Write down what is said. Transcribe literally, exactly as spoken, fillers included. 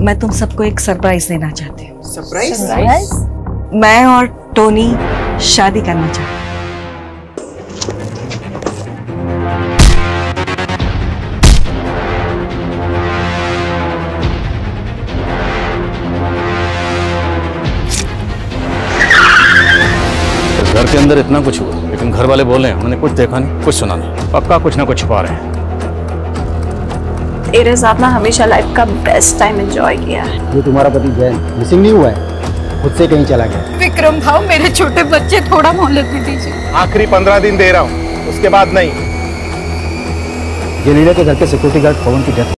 मैं तुम सबको एक सरप्राइज देना चाहती हूँ। सरप्राइज? मैं और टोनी शादी करना चाहते हैं। घर के अंदर इतना कुछ हुआ, लेकिन घर वाले बोल रहे हैं उन्होंने कुछ देखा नहीं, कुछ सुना नहीं। पक्का कुछ ना कुछ छुपा रहे हैं। एरज आपने हमेशा लाइफ का बेस्ट टाइम एंजॉय किया है। ये तुम्हारा पति जैन मिसिंग नहीं हुआ है, खुद से कहीं चला गया। विक्रम भाव, मेरे छोटे बच्चे थोड़ा मोहलत दे दीजिए। आखिरी पंद्रह दिन दे रहा हूँ, उसके बाद नहीं। जेनेलिया के घर के सिक्योरिटी गार्ड पवन की डेथ